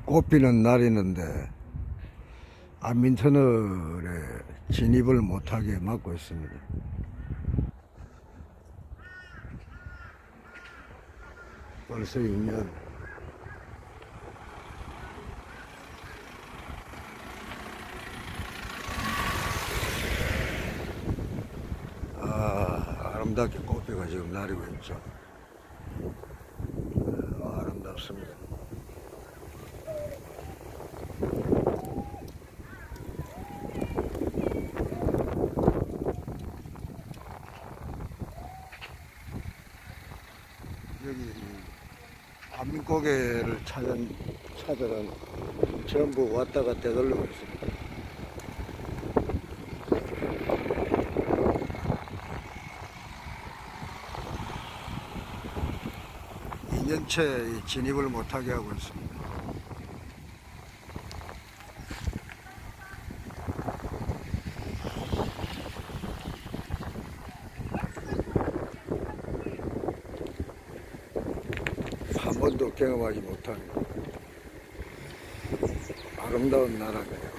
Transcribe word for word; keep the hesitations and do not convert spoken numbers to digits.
꽃피는 날이는데 안민터널에 진입을 못하게 막고 있습니다. 벌써 이 년. 아, 아름답게 꽃피가 지금 날이고 있죠. 아, 아름답습니다. 여기 안민고개를 찾은 차들은 전부 왔다가 되돌리고 있습니다. 이 년째 진입을 못하게 하고 있습니다. 한 번도 경험하지 못한 아름다운 나라네요.